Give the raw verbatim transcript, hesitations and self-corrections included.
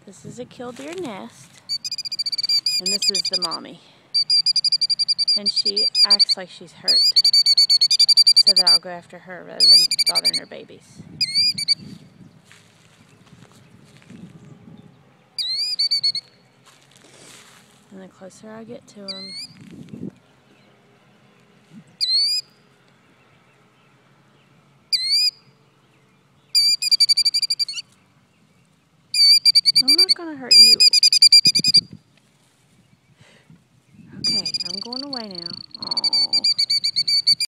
This is a killdeer nest, and this is the mommy. And she acts like she's hurt, so that I'll go after her rather than bothering her babies. And the closer I get to them, I'm not going to hurt you. Okay, I'm going away now.